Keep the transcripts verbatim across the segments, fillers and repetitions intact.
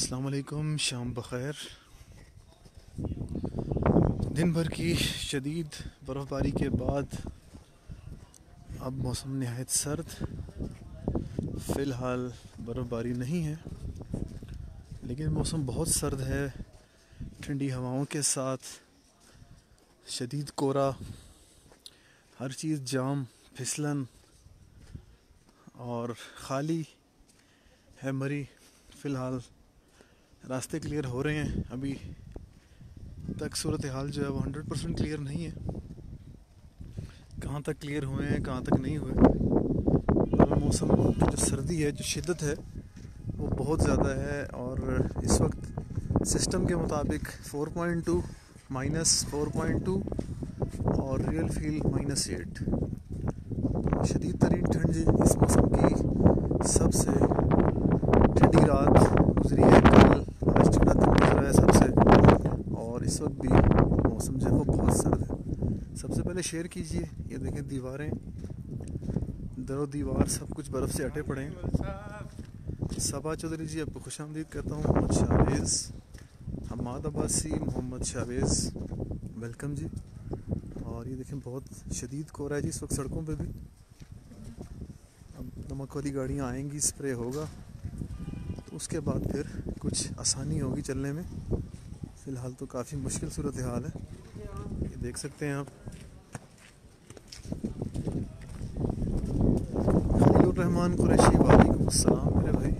अस्सलाम वालेकुम, शाम बख़ैर। दिन भर की शदीद बर्फ़बारी के बाद अब मौसम नहायत सर्द। फ़िलहाल बर्फ़बारी नहीं है, लेकिन मौसम बहुत सर्द है। ठंडी हवाओं के साथ शदीद कोहरा, हर चीज़ जाम, फिसलन और ख़ाली है मरी। फ़िलहाल रास्ते क्लियर हो रहे हैं, अभी तक सूरत हाल जो है वो हंड्रेड परसेंट क्लियर नहीं है। कहाँ तक क्लियर हुए हैं, कहाँ तक नहीं हुए। और मौसम की जो सर्दी है, जो शिद्दत है, वो बहुत ज़्यादा है। और इस वक्त सिस्टम के मुताबिक four point two, minus four point two और रियल फील माइनस एट। शदीद तरीन ठंड जी इस मौसम की सबसे ठंडी रात गुजरी है। कल आज ठंडा दिन गुजरा है सबसे, और इस वक्त भी मौसम जो है वो बहुत सर्द है। सबसे पहले शेयर कीजिए, ये देखें दीवारें, दरो दीवार सब कुछ बर्फ़ से अटे पड़े हैं। सबा चौधरी जी, आपको खुश आमदीद कहता हूँ। मोहम्मद शाहवेज़, हमाद अब्बासी, मोहम्मद शाहवेज़, वेलकम जी। और ये देखें बहुत शदीद कोहरा है जी इस वक्त सड़कों पे भी। अब नमक वाली गाड़ियाँ आएंगी, स्प्रे होगा, तो उसके बाद फिर कुछ आसानी होगी चलने में। फ़िलहाल तो काफ़ी मुश्किल सूरत हाल है, ये देख सकते हैं आप। खलीलुर रहमान कुरैशी, वालेकुम अस्सलाम मेरे भाई।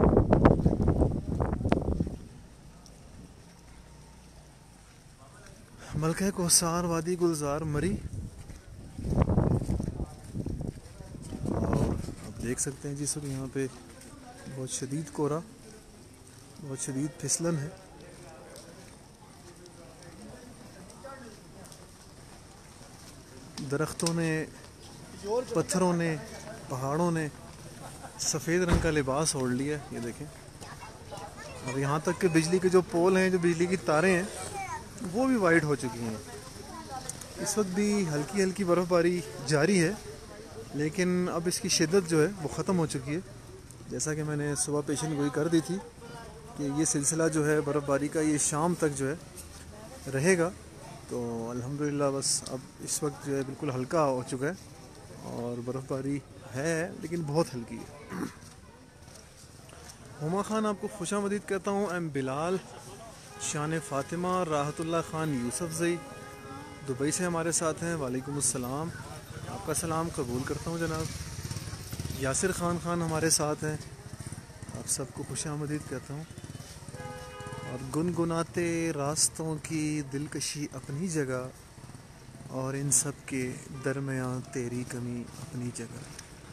मलका कोसार, वादी गुलजार, मरी। और आप देख सकते हैं जिस वक्त यहाँ पे बहुत शदीद कोहरा, बहुत शदीद फिसलन है। दरख्तों ने, पत्थरों ने, पहाड़ों ने सफ़ेद रंग का लिबास ओढ़ लिया है, ये देखें। और यहाँ तक कि बिजली के जो पोल हैं, जो बिजली की तारें हैं, वो भी वाइट हो चुकी हैं। इस वक्त भी हल्की हल्की बर्फ़बारी जारी है, लेकिन अब इसकी शिद्दत जो है वो ख़त्म हो चुकी है। जैसा कि मैंने सुबह पेशन गोई कर दी थी कि ये सिलसिला जो है बर्फ़बारी का, ये शाम तक जो है रहेगा। तो अल्हम्दुलिल्लाह बस अब इस वक्त जो है बिल्कुल हल्का हो चुका है, और बर्फ़बारी है लेकिन बहुत हल्की है। हुमा खान, आपको खुशामदीद कहता हूँ। एम बिलाल, शान फ़ातिमा, राहतुल्लाह ख़ान, यूसुफ ज़ई दुबई से हमारे साथ हैं, वालेकुम अस्सलाम। आपका सलाम कबूल करता हूँ जनाब। यासिर ख़ान ख़ान हमारे साथ हैं, आप सबको खुशामदीद कहता हूँ। और गुनगुनाते रास्तों की दिलकशी अपनी जगह, और इन सब के दरमियाँ तेरी कमी अपनी जगह।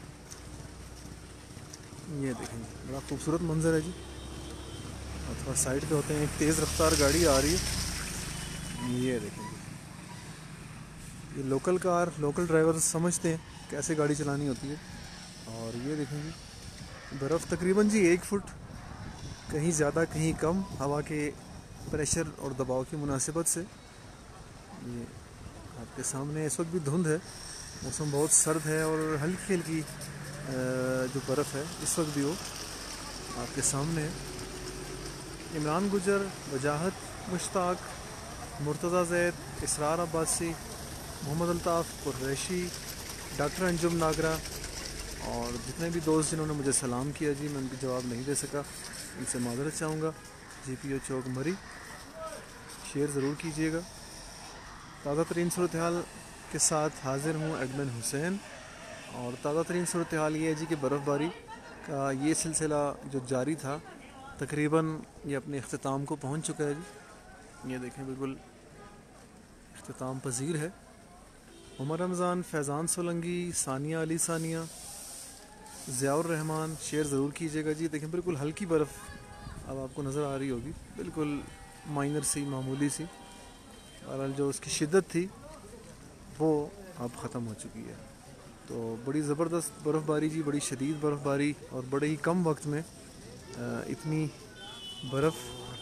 ये देखेंगे, बड़ा खूबसूरत मंजर है जी। और थोड़ा साइड पे होते हैं, एक तेज़ रफ्तार गाड़ी आ रही है, ये देखेंगे। ये लोकल कार, लोकल ड्राइवर समझते हैं कैसे गाड़ी चलानी होती है। और ये देखेंगे बर्फ़ तकरीबन जी एक फुट, कहीं ज़्यादा कहीं कम, हवा के प्रेशर और दबाव की मुनासिबत से। ये आपके सामने इस वक्त भी धुंध है, मौसम बहुत सर्द है, और हल्की हल्की जो बर्फ़ है इस वक्त भी वो आपके सामने है। इमरान गुजर, वजाहत मुश्ताक, मुर्तज़ा ज़ैद, इसरार अब्बासी, मोहम्मद अल्ताफ़ कुरैशी, डॉक्टर अंजुम नागरा, और जितने भी दोस्त जिन्होंने मुझे सलाम किया जी, मैं उनका जवाब नहीं दे सका, उनसे माज़रत चाहूँगा। जी पी ओ चौक मरी, शेयर ज़रूर कीजिएगा। ताज़ा तरीन सूरत हाल के साथ हाज़िर हूँ एडमिन हुसैन। और ताज़ा तरीन सूरत हाल ये है जी कि बर्फ़बारी का ये सिलसिला जो जारी था, तकरीबन ये अपने अख्तिताम को पहुँच चुका है जी। ये देखें बिल्कुल अख्तिताम पज़ीर है। उमर रमज़ान, फैज़ान सोलंगी, सानिया अली सानिया, ज़ियाउर रहमान, शेयर ज़रूर कीजिएगा जी। देखें बिल्कुल हल्की बर्फ़ अब आपको नज़र आ रही होगी, बिल्कुल माइनर सी, मामूली सी। बहरहाल जो उसकी शिद्दत थी वो अब ख़त्म हो चुकी है। तो बड़ी ज़बरदस्त बर्फ़बारी जी, बड़ी शदीद बर्फ़बारी, और बड़े ही कम वक्त में इतनी बर्फ़।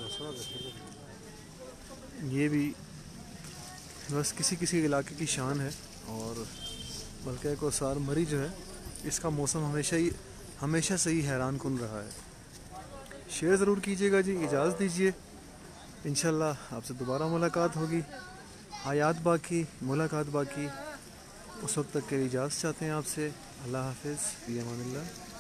ये भी बस किसी किसी इलाके की शान है। और मलका कोसार मरी जो है, इसका मौसम हमेशा ही हमेशा से ही हैरान कुन रहा है। शेयर ज़रूर कीजिएगा जी। इजाज़त दीजिए, इंशाल्लाह आपसे दोबारा मुलाकात होगी। हयात बाकी, मुलाकात बाकी। उस वक्त तक के लिए इजाज़त चाहते हैं आपसे। अल्लाह हाफिज़, फ़ी अमानिल्लाह।